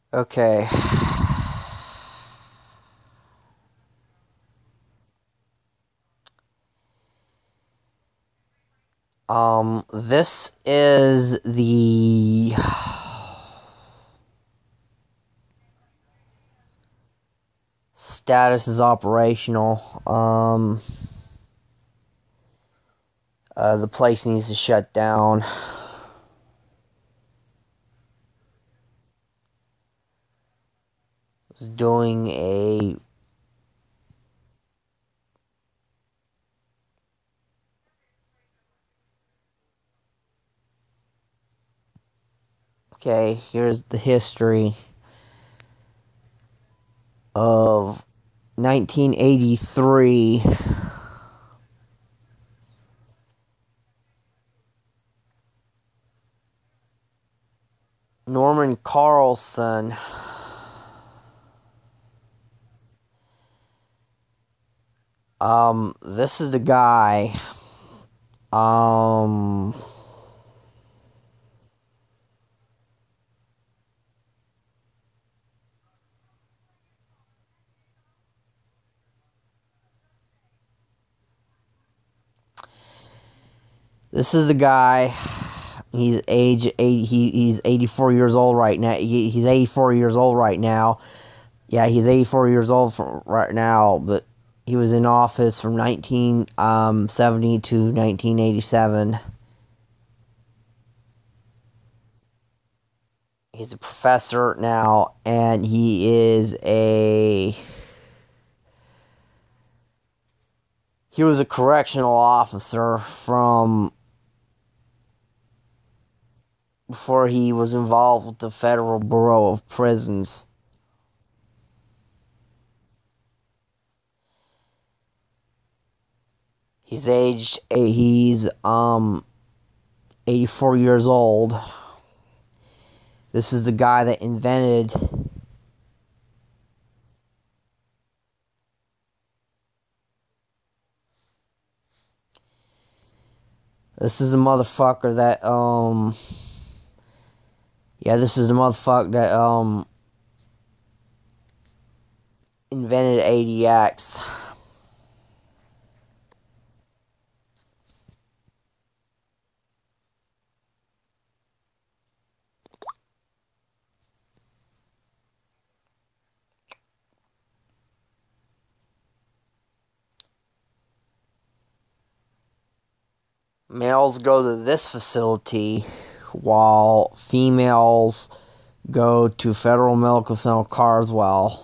Okay. This is the status is operational. The place needs to shut down. Was doing a Okay, here's the history of 1983. Norman Carlson. This is the guy. This is the guy. He's he's 84 years old right now. He's 84 years old right now. Yeah, he's 84 years old right now, but he was in office from 1970 to 1987. He's a professor now, and he was a correctional officer from before he was involved with the Federal Bureau of Prisons. He's 84 years old. This is the guy that invented this is the motherfucker that yeah, this is the motherfucker that invented ADX. Males go to this facility while females go to Federal Medical Center Carswell.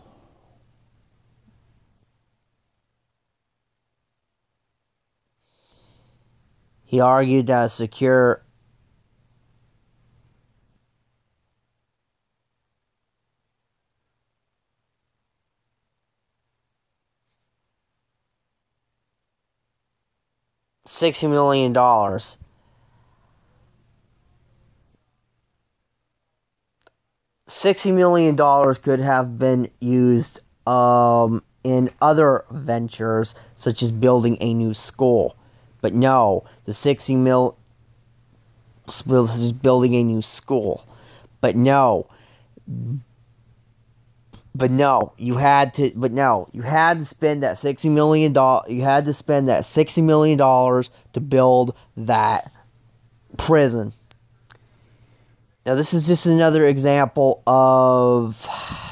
He argued that a secure $60 million. $60 million could have been used in other ventures, such as building a new school. But no, the 60 mil was building a new school. But no, you had to spend that $60 million. You had to spend that $60 million to build that prison. Now, this is just another example of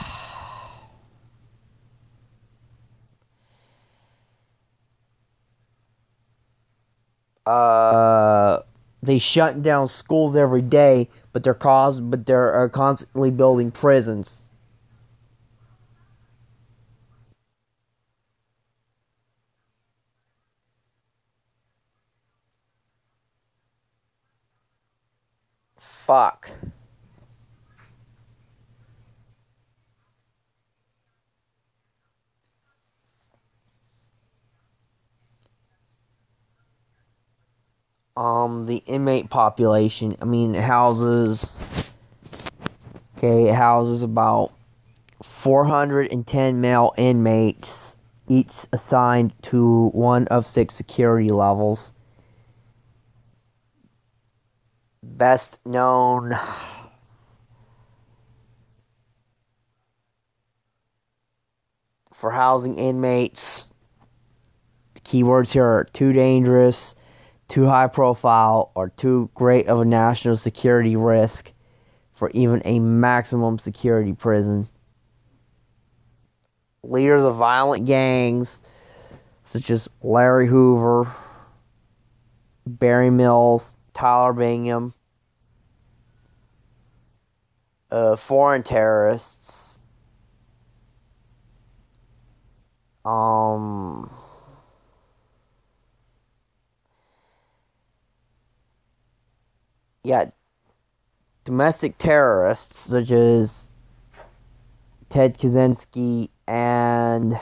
they shut down schools every day, but they're constantly building prisons. Fuck. The inmate population. I mean, it houses about 410 male inmates, each assigned to one of 6 security levels. Best known for housing inmates. The keywords here are too dangerous, too high profile, or too great of a national security risk for even a maximum security prison. Leaders of violent gangs such as Larry Hoover, Barry Mills, Tyler Bingham, foreign terrorists, yeah, domestic terrorists such as Ted Kaczynski and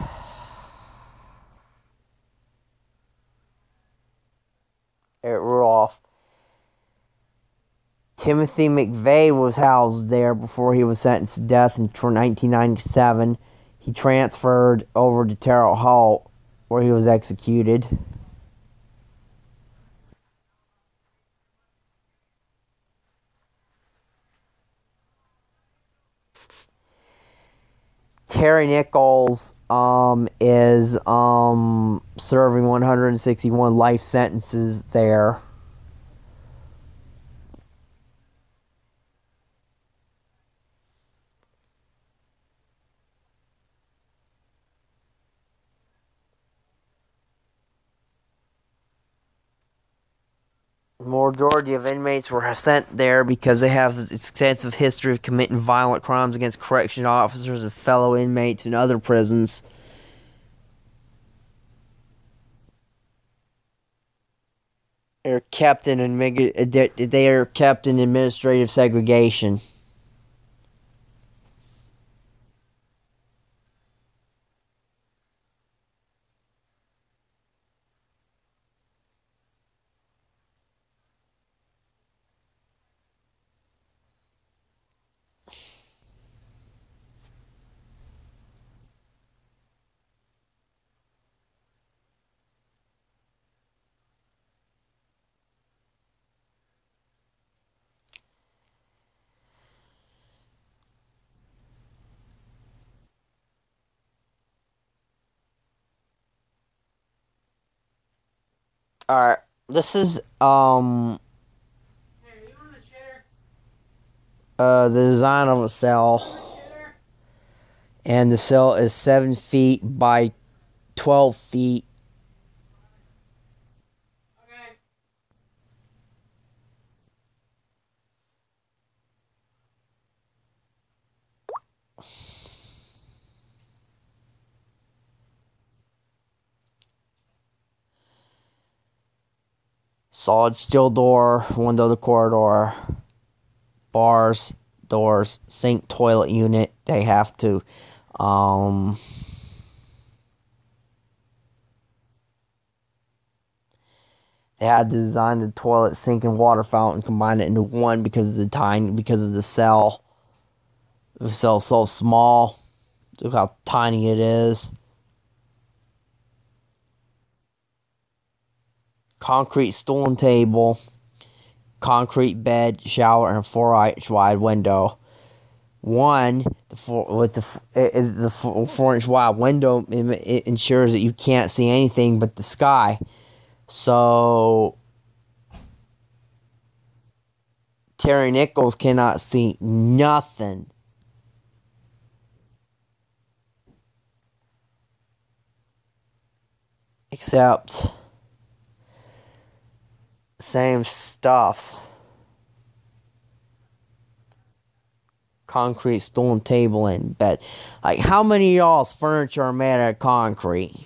Eric Ruoff. Timothy McVeigh was housed there before he was sentenced to death in 1997. He transferred over to Terre Haute, where he was executed. Terry Nichols is serving 161 life sentences there. Majority of inmates were sent there because they have an extensive history of committing violent crimes against correctional officers and fellow inmates in other prisons. They're kept in administrative segregation. Alright, this is the design of a cell. And the cell is 7 feet by 12 feet. Okay. Solid steel door, window to corridor, bars, doors, sink, toilet unit. They have to they had to design the toilet, sink, and water fountain, combine it into one because of the cell. The cell's so small. Look how tiny it is. Concrete stool and table, concrete bed, shower, and a 4-inch wide window. The 4-inch wide window, it ensures that you can't see anything but the sky. So Terry Nichols cannot see nothing. Except same stuff. Concrete stool and table and bed. Like, how many of y'all's furniture are made out of concrete?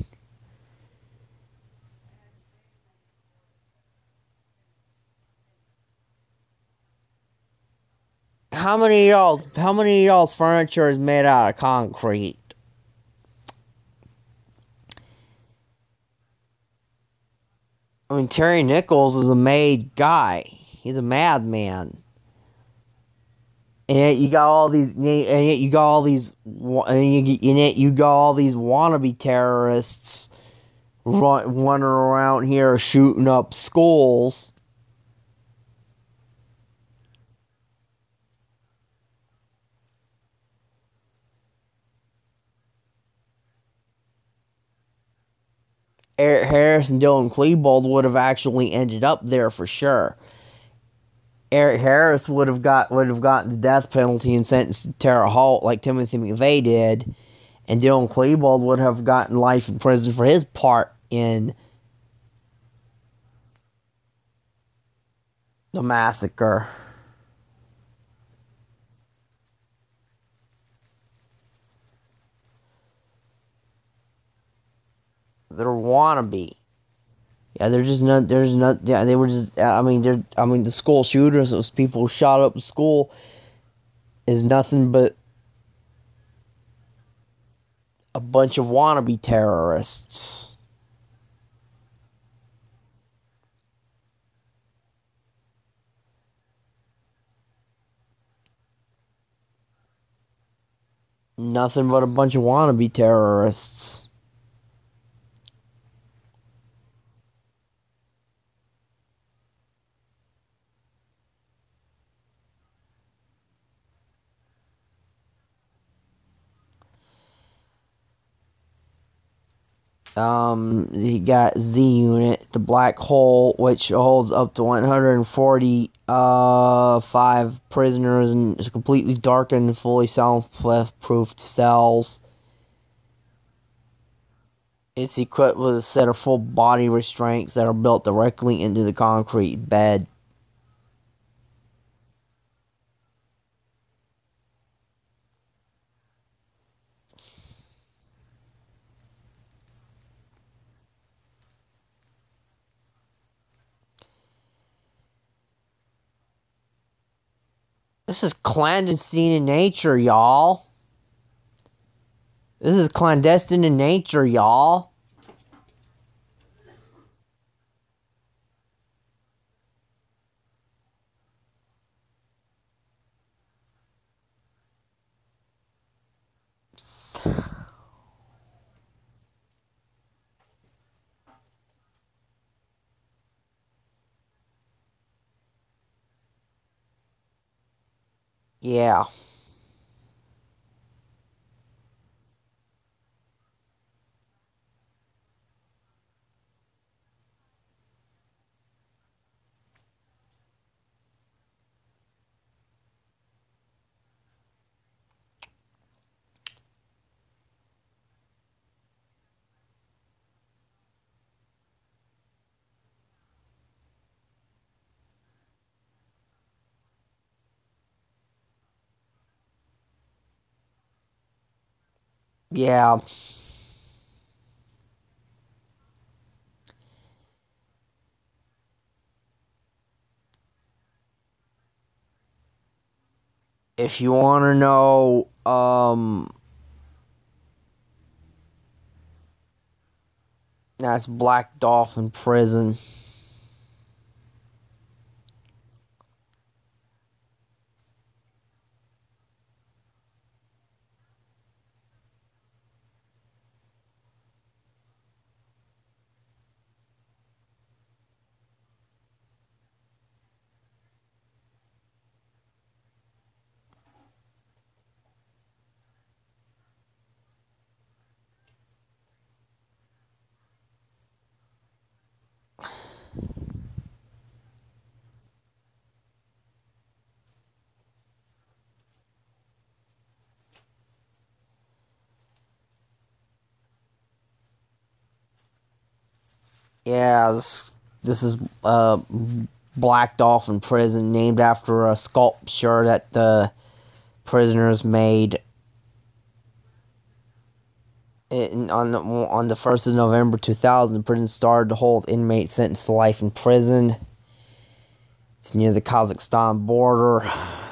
How many of y'all's furniture is made out of concrete? I mean, Terry Nichols is a made guy. He's a madman. And yet you got all these wannabe terrorists running around here shooting up schools. Eric Harris and Dylan Klebold would have actually ended up there for sure. Eric Harris would have gotten the death penalty and sentenced to Terre Haute like Timothy McVeigh did, and Dylan Klebold would have gotten life in prison for his part in the massacre. They're wannabe. Yeah, they're just not. There's not. Yeah, they were just. I mean, the school shooters, those people who shot up the school, is nothing but a bunch of wannabe terrorists. Nothing but a bunch of wannabe terrorists. You got Z Unit, the black hole, which holds up to 145 prisoners and is completely darkened and fully soundproof cells. It's equipped with a set of full body restraints that are built directly into the concrete bed. This is clandestine in nature, y'all. This is clandestine in nature, y'all. Yeah. Yeah. If you want to know, that's Black Dolphin Prison. Yeah, this is Black Dolphin Prison, named after a sculpture that the prisoners made on the 1st of November 2000. The prison started to hold inmates sentenced to life in prison. It's near the Kazakhstan border.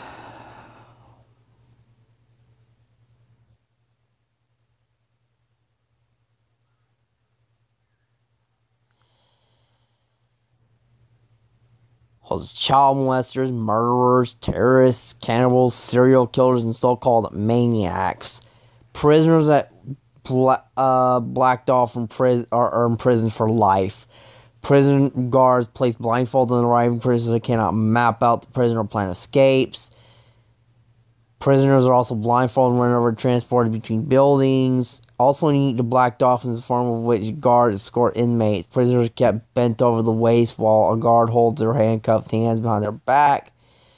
Holds child molesters, murderers, terrorists, cannibals, serial killers, and so-called maniacs. Prisoners at Black Dolphin prison are in prison for life. Prison guards place blindfolds on arriving prisoners that cannot map out the prison or plan escapes. Prisoners are also blindfolded whenever transported between buildings. Also unique to Black Dolphin is the form of which guards escort inmates. Prisoners kept bent over the waist while a guard holds their handcuffed hands behind their back,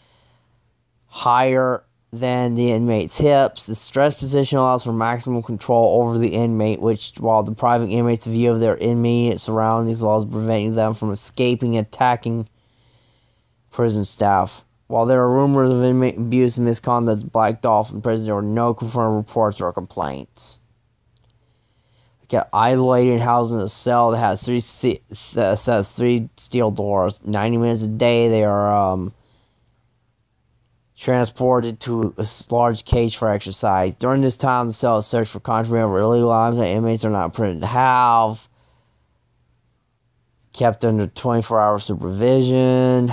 higher than the inmate's hips. The stretched position allows for maximum control over the inmate, which, while depriving inmates of view of their immediate surroundings, as well as preventing them from escaping and attacking prison staff. While there are rumors of inmate abuse and misconduct at Black Dolphin prison, there were no confirmed reports or complaints. They got isolated and housed in a cell that has three steel doors. 90 minutes a day, they are transported to a large cage for exercise. During this time, the cell is searched for contraband or illegal items that inmates are not permitted to have. Kept under 24-hour supervision.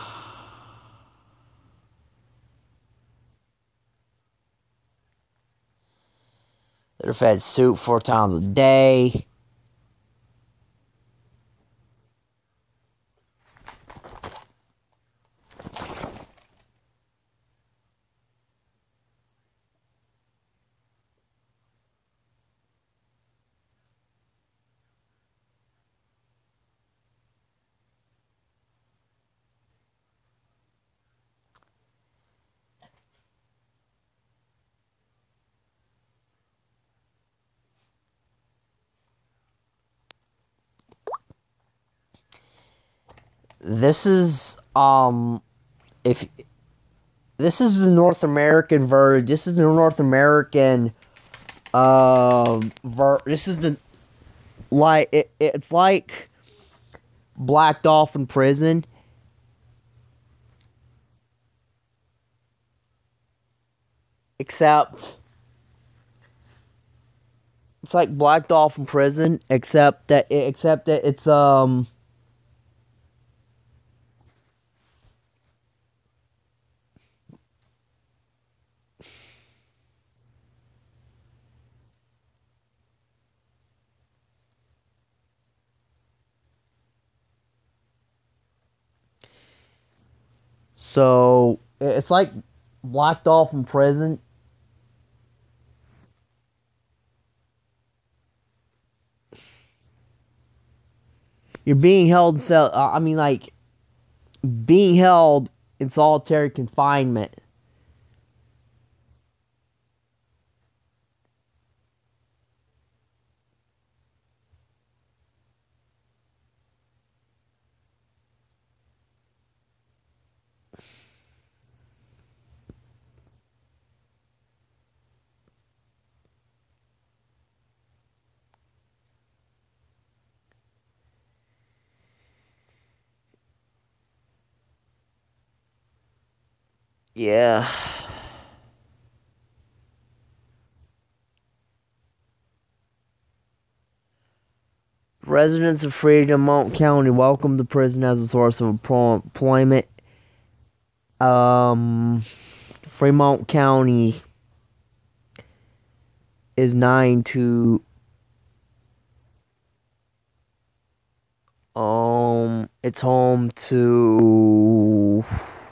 They're fed soup 4 times a day. This is if this is the North American version. This is the North American this is the it's like Black Dolphin prison, except it's like Black Dolphin prison, except that it's so it's like Black Dolphin prison. You're being held in cell. Being held in solitary confinement. Yeah. Residents of Fremont County welcome the prison as a source of employment. Fremont County is it's home to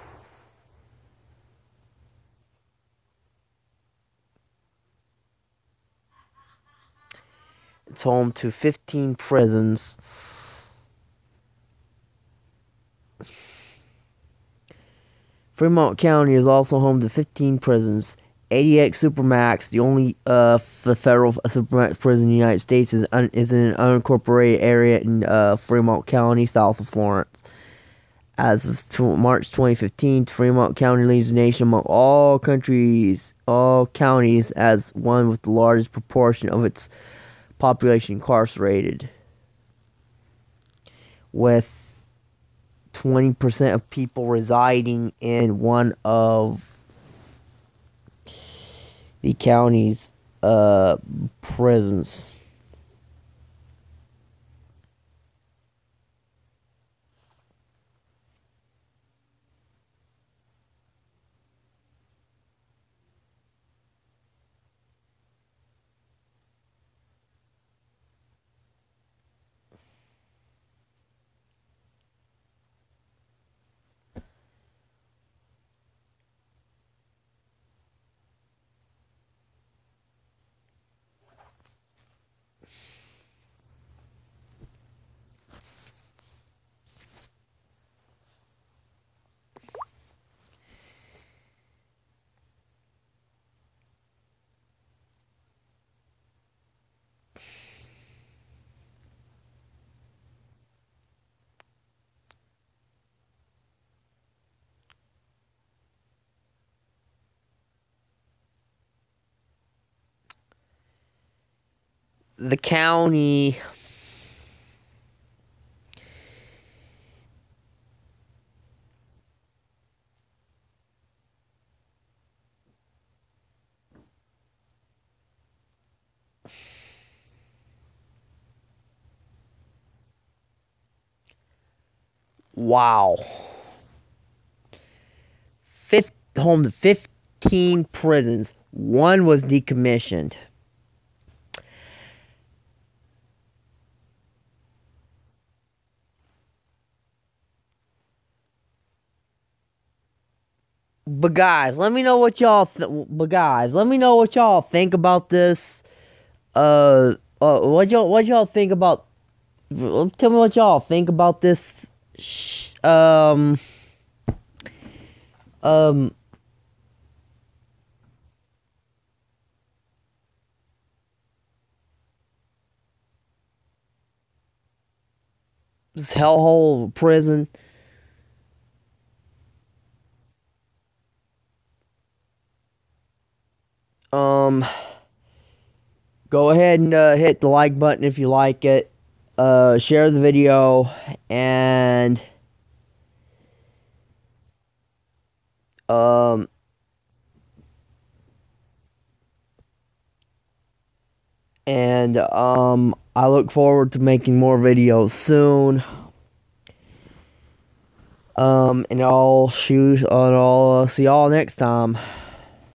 It's home to 15 prisons. Fremont County is also home to 15 prisons. ADX Supermax, the only federal Supermax prison in the United States, is in an unincorporated area in Fremont County, south of Florence. As of March 2015, Fremont County leads the nation among all counties as one with the largest proportion of its population incarcerated, with 20% of people residing in one of the county's prisons. the county wow. Home to 15 prisons. One was decommissioned. But guys, let me know what y'all think about this. What y'all think about? Tell me what y'all think about this. This hellhole prison. Go ahead and hit the like button if you like it. Share the video and I look forward to making more videos soon. And I'll see y'all next time.